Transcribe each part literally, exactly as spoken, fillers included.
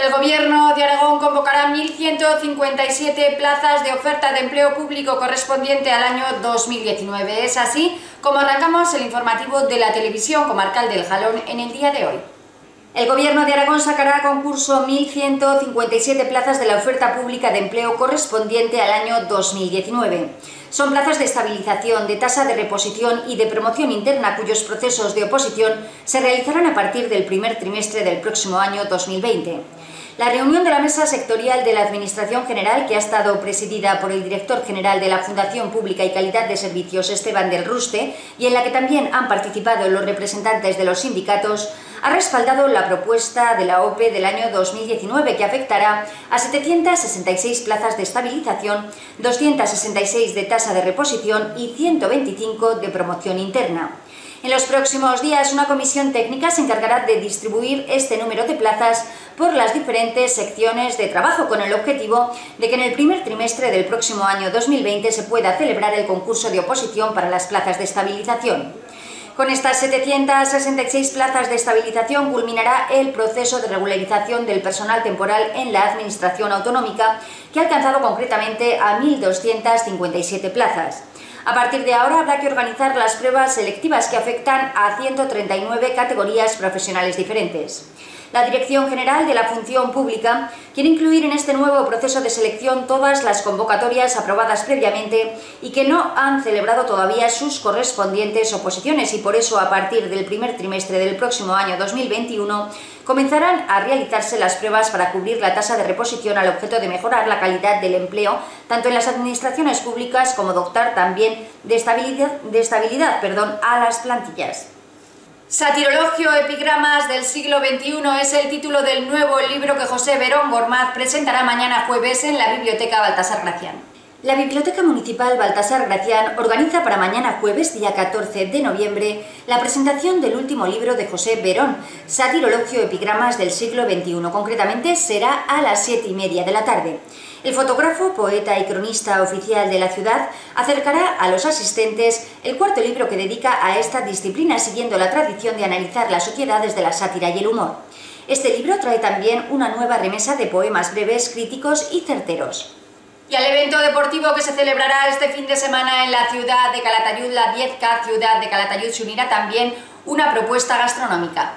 El Gobierno de Aragón convocará mil ciento cincuenta y siete plazas de oferta de empleo público correspondiente al año dos mil diecinueve. Es así como arrancamos el informativo de la televisión comarcal del Jalón en el día de hoy. El Gobierno de Aragón sacará a concurso mil ciento cincuenta y siete plazas de la oferta pública de empleo correspondiente al año dos mil diecinueve. Son plazas de estabilización, de tasa de reposición y de promoción interna cuyos procesos de oposición se realizarán a partir del primer trimestre del próximo año dos mil veinte. La reunión de la Mesa Sectorial de la Administración General, que ha estado presidida por el director general de la Fundación Pública y Calidad de Servicios, Esteban del Ruste, y en la que también han participado los representantes de los sindicatos, ha respaldado la propuesta de la O P E del año dos mil diecinueve, que afectará a setecientas sesenta y seis plazas de estabilización, doscientas sesenta y seis de tasa de reposición y ciento veinticinco de promoción interna. En los próximos días, una comisión técnica se encargará de distribuir este número de plazas por las diferentes secciones de trabajo, con el objetivo de que en el primer trimestre del próximo año dos mil veinte se pueda celebrar el concurso de oposición para las plazas de estabilización. Con estas setecientas sesenta y seis plazas de estabilización culminará el proceso de regularización del personal temporal en la Administración Autonómica, que ha alcanzado concretamente a mil doscientas cincuenta y siete plazas. A partir de ahora habrá que organizar las pruebas selectivas que afectan a ciento treinta y nueve categorías profesionales diferentes. La Dirección General de la Función Pública quiere incluir en este nuevo proceso de selección todas las convocatorias aprobadas previamente y que no han celebrado todavía sus correspondientes oposiciones, y por eso a partir del primer trimestre del próximo año dos mil veintiuno comenzarán a realizarse las pruebas para cubrir la tasa de reposición, al objeto de mejorar la calidad del empleo tanto en las administraciones públicas como dotar también de estabilidad, de estabilidad perdón, a las plantillas. Satirologio, epigramas del siglo veintiuno es el título del nuevo libro que José Verón Gormaz presentará mañana jueves en la Biblioteca Baltasar Gracián. La Biblioteca Municipal Baltasar Gracián organiza para mañana jueves, día catorce de noviembre, la presentación del último libro de José Verón, Satirologio, epigramas del siglo veintiuno. Concretamente será a las siete y media de la tarde. El fotógrafo, poeta y cronista oficial de la ciudad acercará a los asistentes el cuarto libro que dedica a esta disciplina, siguiendo la tradición de analizar la sociedad desde la sátira y el humor. Este libro trae también una nueva remesa de poemas breves, críticos y certeros. Y al evento deportivo que se celebrará este fin de semana en la ciudad de Calatayud, la diez K Ciudad de Calatayud, se unirá también una propuesta gastronómica.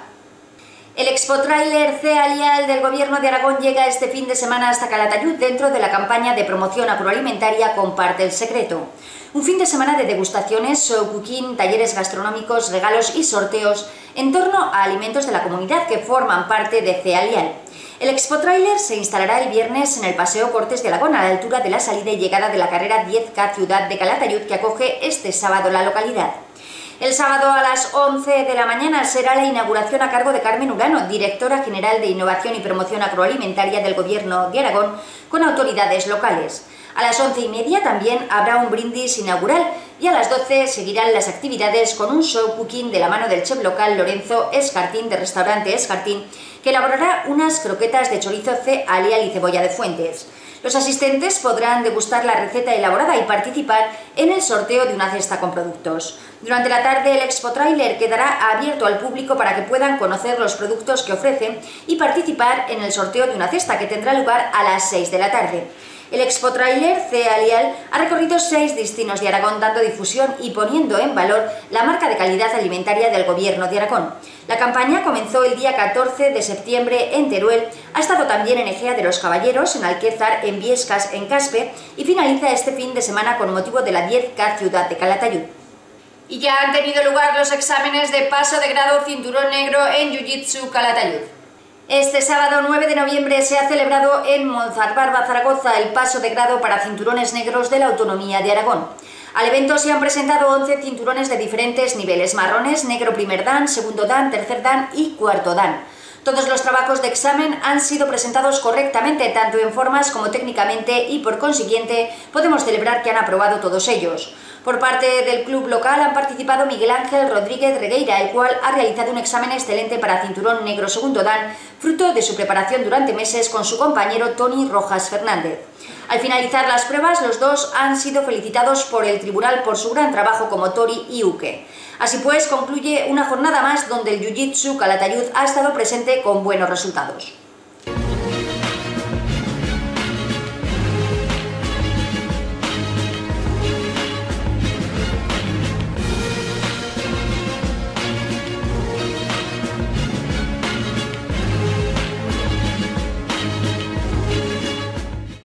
El Expo Trailer Cereal del Gobierno de Aragón llega este fin de semana hasta Calatayud dentro de la campaña de promoción agroalimentaria Comparte el Secreto. Un fin de semana de degustaciones, show cooking, talleres gastronómicos, regalos y sorteos en torno a alimentos de la comunidad que forman parte de Cereal. El Expo Trailer se instalará el viernes en el Paseo Cortes de Aragón, a la altura de la salida y llegada de la carrera diez K Ciudad de Calatayud, que acoge este sábado la localidad. El sábado a las once de la mañana será la inauguración a cargo de Carmen Urano, directora general de Innovación y Promoción Agroalimentaria del Gobierno de Aragón, con autoridades locales. A las once y media también habrá un brindis inaugural y a las doce seguirán las actividades con un show cooking de la mano del chef local Lorenzo Escartín, de Restaurante Escartín, que elaborará unas croquetas de chorizo cereal y cebolla de Fuentes. Los asistentes podrán degustar la receta elaborada y participar en el sorteo de una cesta con productos. Durante la tarde el Expo Trailer quedará abierto al público para que puedan conocer los productos que ofrecen y participar en el sorteo de una cesta, que tendrá lugar a las seis de la tarde. El Expo Trailer Cereal ha recorrido seis destinos de Aragón, dando difusión y poniendo en valor la marca de calidad alimentaria del Gobierno de Aragón. La campaña comenzó el día catorce de septiembre en Teruel, ha estado también en Ejea de los Caballeros, en Alquézar, en Viescas, en Caspe, y finaliza este fin de semana con motivo de la diez K Ciudad de Calatayud. Y ya han tenido lugar los exámenes de paso de grado Cinturón Negro en Jiu-Jitsu Calatayud. Este sábado nueve de noviembre se ha celebrado en Monzarbarba, Zaragoza, el paso de grado para cinturones negros de la Autonomía de Aragón. Al evento se han presentado once cinturones de diferentes niveles: marrones, negro primer dan, segundo dan, tercer dan y cuarto dan. Todos los trabajos de examen han sido presentados correctamente, tanto en formas como técnicamente, y por consiguiente podemos celebrar que han aprobado todos ellos. Por parte del club local han participado Miguel Ángel Rodríguez Regueira, el cual ha realizado un examen excelente para cinturón negro segundo dan, fruto de su preparación durante meses con su compañero Tony Rojas Fernández. Al finalizar las pruebas, los dos han sido felicitados por el tribunal por su gran trabajo como Tori y Uke. Así pues, concluye una jornada más donde el Jiu-Jitsu Calatayud ha estado presente con buenos resultados.